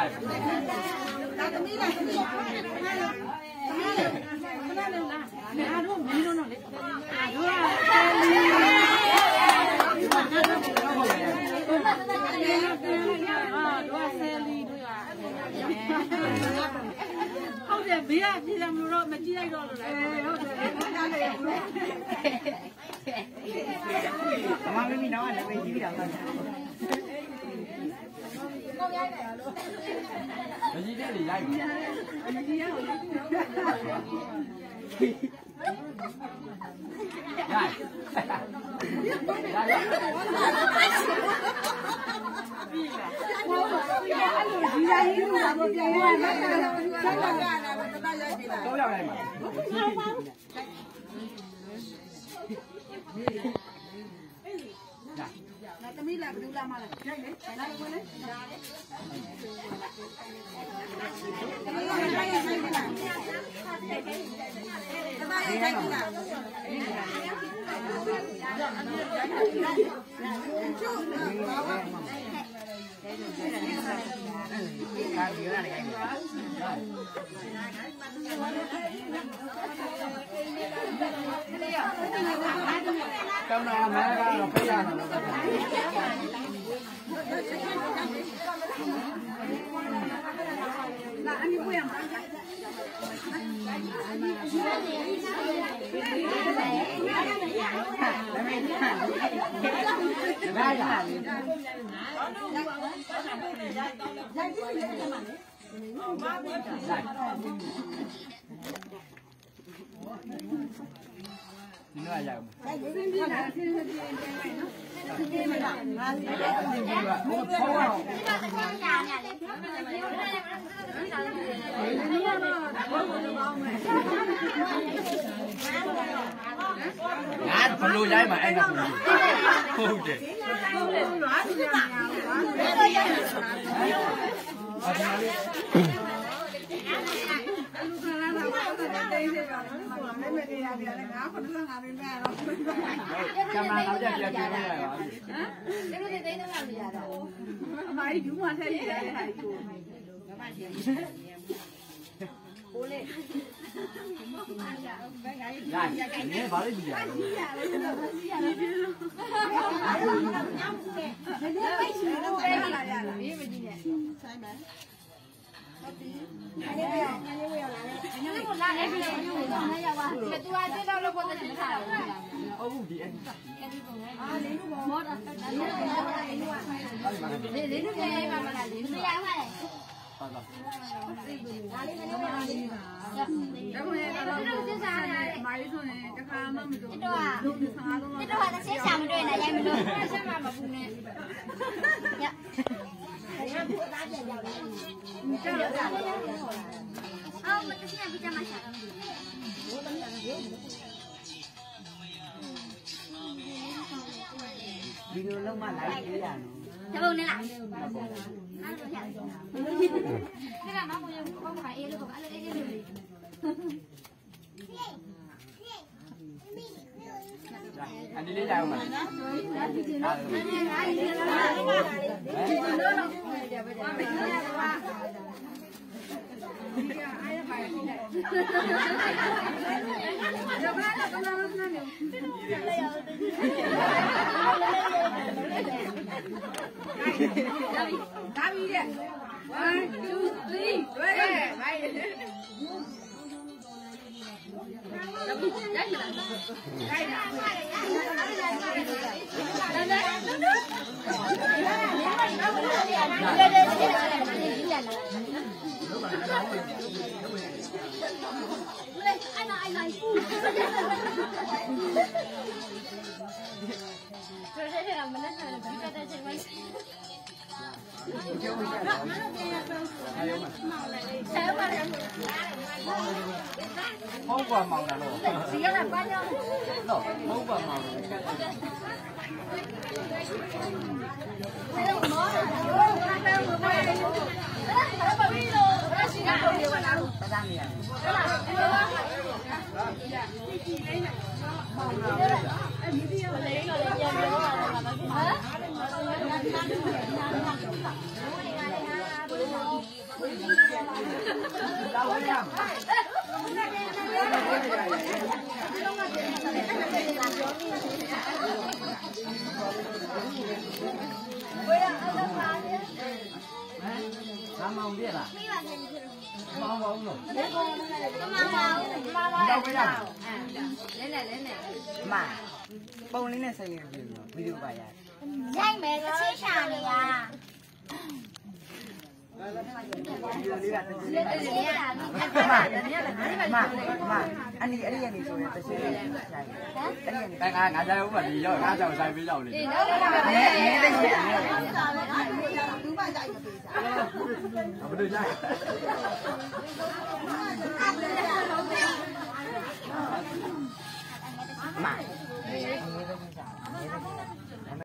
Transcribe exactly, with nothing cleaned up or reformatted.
ဒါသမီးလားသမီးလားခဏလေးခဏလေးလားအားတို့မင်းတို့တော့လေအားတို့ကဆယ်လီတို့ရဟုတ်တယ်ဘေးကပြည်တယ်မလို့တော့မကြည့်လိုက်တော့လို့လေဟုတ်တယ်ကြားလိုက်ရဘူးအမမင်းမင်းတော့လည်းပဲကြည့်ရအောင်ကောင်းရိုက်တယ်လို့မကြည့်တဲ့လေရိုက်ပါမကြည့်ရဘူးရိုက်ရိုက်ဒီလာရေးလို့ဘာပြန်ရလဲဆက်လာလာလာတတရိုက်ပြီလားတော့ရောက်လိုက်ပါလာသမီးလာဘယ်လိုလာမလဲရိုက်လေလာဝင်လေဒါလေသမီးရိုက်ရိုက်ရိုက်ပြီလားတမရိုက်ရိုက်ပြီလားကျုပ်ဘာဝကာဒီရနေကြကောင်းတော့မှာကတော့ဖိရတယ်လို့ပြောတာလာအမျိုးပြန်ပါ你那样吗？哎，你你那是是是是是嘛？啊，是是是。我跑啊！你那是干啥呢？你那个，我我就搞没。俺不录音嘛，俺那不录。好的。我我乱是这样呀，乱。啊，哪里？ကျမနောက်ကြပြပြနေရပါဘူး။ဟမ်။ဒီလိုသိသိတော့မရတော့ဘူး။အမကြီးယူမှထည့်ရတယ်ဟာကြီးကို။ဘာမှရှိဘူး။ကိုလေ။လာ။နေပါလိမ့်ပြီ။ကြီးရတယ်။ကြီးရတယ်။ဒီလို။ညောင်းတယ်။ဒီလိုပဲရှိတော့ပဲလာရလား။မင်းမကြည့်နဲ့။ဆိုင်မယ်။ဟုတ်ပြီ။အဲ့ဒီရောအဲ့ဒီရောလာတယ်။အဲ့ဒီကိုလာတယ်ပြီးတော့ညို့တော့မရပါဘူး။သူကတက်တော့လို့ပေါ်တယ်မထားဘူး။ဟုတ်ဘူးဒီအဲ့ဒီအဲ့ဒီပုံနဲ့အာလေးလူပေါ်မောတာလေးလူပေါ်လေးလူကလေးလေးလူပြန်ရိုက်ပါမလားလေးလူရပါလေဟုတ်ပါဒါလေးလည်းပါလေးပါဒါကိုလည်းတော့စစ်စားရတယ်မာရီဆိုရင်တခါမှမလုပ်ဘူးတော့လူတစ်ခါတော့တော့တစ်ချက်ရှာမတွေ့နဲ့ရိုက်မလို့ဆက်မှာမပူနဲ့ညအဲ့ဒါကိုသားပြန်ရောက်တယ်ကျောက်တာအော်မတည့်ရပြကြမှာရှာတော့ဘိုးတမီးကလည်းဒီလိုလုံးမလိုက်ရရနော်တဘုံနဲ့လားအဲ့လိုရတယ်ခဏမမရဘူးဘာမှအေးလို့အဲ့လိုအေးအေးလို့อันนี้ได้ยังมั้ยဒါပြီတဲ့one two three တွေ့တယ်ဘိုင်းရိုက်လားရိုက်တာဟုတ်ပါမောင်လားလို့စီရတာပါတော့တော့ဟုတ်ပါမောင်လားဆက်တော့မောတာတော့ဘာပဲမပါဘူးအဲ့ဒါပြီးတော့ရရှိကတော့ဒီဝနာလို့ပဒမီရဟုတ်လားအဲ့လိုပါဒီကြည့်လေးနဲ့မောင်လားအဲ့ဒီရလေးတော့ပြန်ပြောတာလားဟမ် Làm mong biết à? Mong mong rồi. Mong mong. Đâu cái nào? Lên này lên này. Mà bông lên này xây video bài à? Danh mẹ nó chế xả này à? Mà mà anh đi anh đi anh đi rồi tôi sẽ anh đi Đang ai ngã chơi cũng là gì rồi, ngã chơi sai ví dụ này. Không được nhá. mà